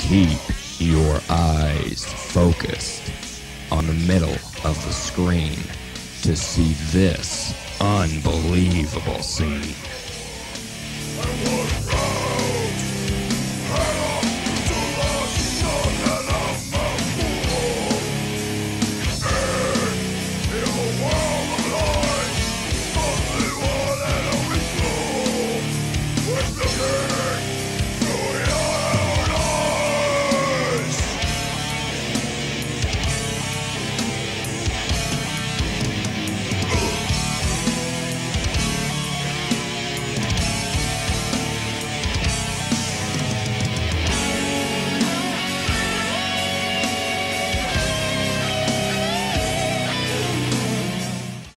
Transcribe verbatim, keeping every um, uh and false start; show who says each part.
Speaker 1: Keep your eyes focused on the middle of the screen to see this unbelievable scene.